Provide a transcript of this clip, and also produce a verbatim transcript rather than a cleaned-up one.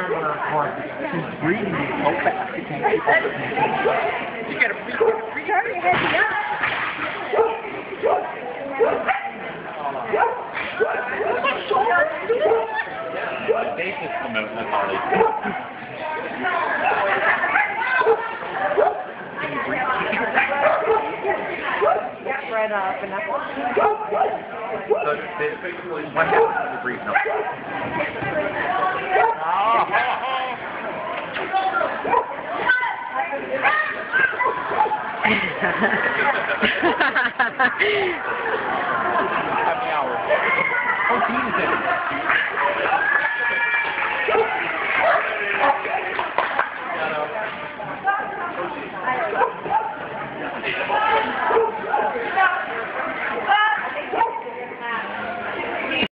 She's breathing so fast, she can't keep up with me. You gotta breathe. Breathe. Turn your head up. They just come out with Holly. Right off and up. So basically, one half to breathe now. Ha ha ha.